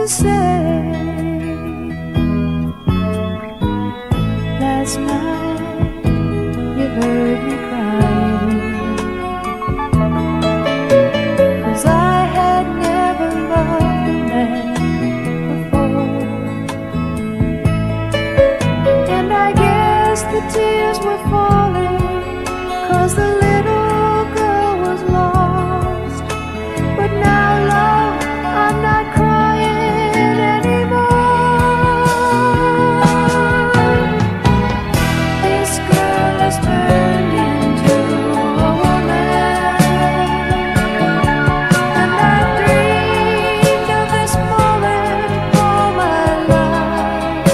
to say. Last night you heard me crying, 'cause I had never loved a man before. And I guess the tears were falling 'cause the little girl was lost. But now, love, I'm not crying anymore. This girl has turned into a woman, and I've dreamed of this moment all my life.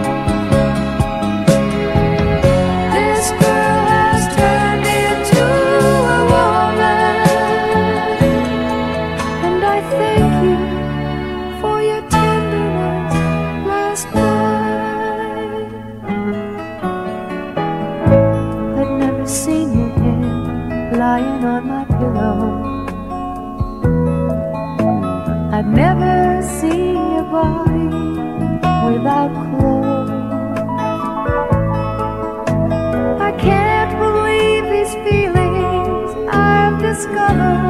This girl has turned into a woman, and I thank you for your tenderness last night. I'd never seen your head lying on my pillow. I'd never seen your body without clothes. I can't believe these feelings I've discovered.